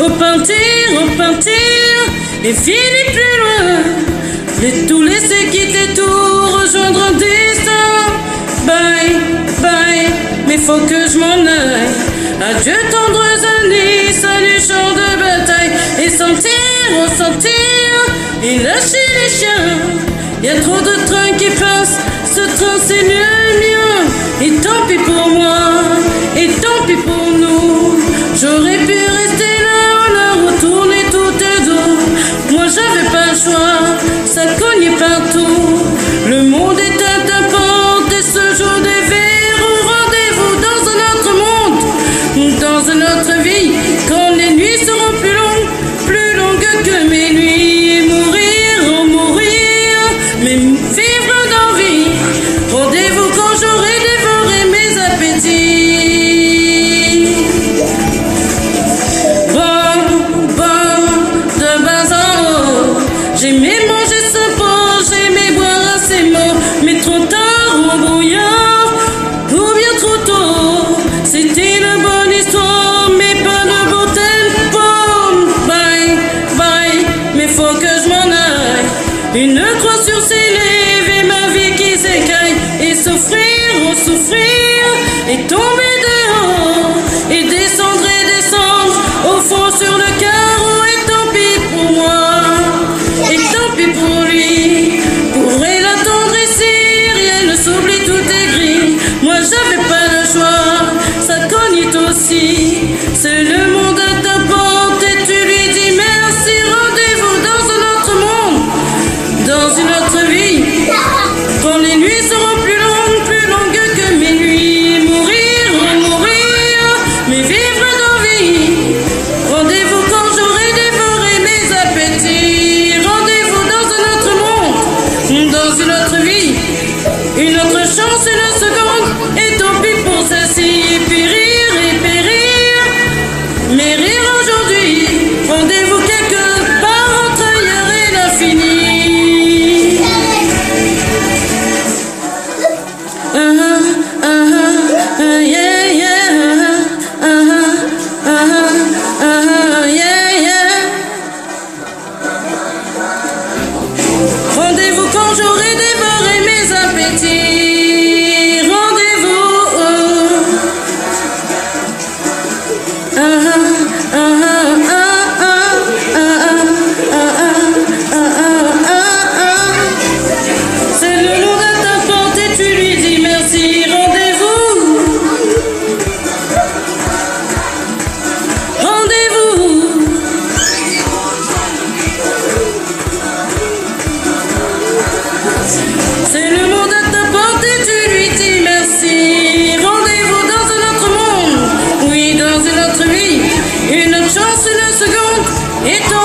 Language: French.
repartir et finir plus loin. J'ai tout laissé, quitter tout, rejoindre un destin. Bye, bye, mais faut que je m'en aille. Adieu tendres années, salut champ de bataille. Et sentir, ressentir, et lâcher les chiens. Y a trop de trains qui passent, ce train c'est le mien. Et tant pis pour moi, et tant pis pour nous. J'aurais pu rester là, on a retourné tout dos. Moi j'avais pas le choix, ça cognait partout. Le monde est à ta porte et ce jour des verrous. Rendez-vous dans un autre monde, dans une autre vie. Quand les nuits seront plus longues que mes nuits. Et mourir, oh mourir, mais vivre d'envie. Rendez-vous quand j'aurai dévoré mes appétits. Bon, de bas en haut, j'aimais manger ce pot, j'aimais boire à ces mots. Mais trop tard ou brouillard, ou bien trop tôt. C'était une bonne histoire, mais pas de beau tempo. Bye, bye, mais faut que je m'en aille. Une croix sur ses lèvres et ma vie qui s'écaille. Et souffrir, oh souffrir, et tomber dehors. Et descendre, au fond sur le carreau. Et tant pis pour moi, et tant pis pour lui. Pourrait l'attendre ici, rien ne s'oublie, tout est gris. Moi j'avais pas le choix, ça cogne aussi. C'est le monde à ta porte et tu lui dis merci. Rendez-vous dans un autre monde, dans une autre vie. Quand les nuits seront plus longues que mes nuits. Mourir, oh mourir, mais vivre d'envie. Rendez-vous quand j'aurai dévoré mes appétits. Rendez-vous dans un autre monde, dans une autre vie. Une autre chance, une seconde, et tant pis pour celle-ci. Et périr, mais rire aujourd'hui. Rendez-vous quelque part entre ailleurs et l'infini. Yeah, yeah, yeah, yeah. Rendez-vous quand j'aurai dévoré mes appétits. Rendez-vous. C'est le monde à ta porte et tu lui dis merci. Rendez-vous. Rendez-vous. C'est le monde à ta porte et tu lui dis merci. Rendez-vous dans un autre monde, oui, dans une autre vie. Une autre chance, une seconde, et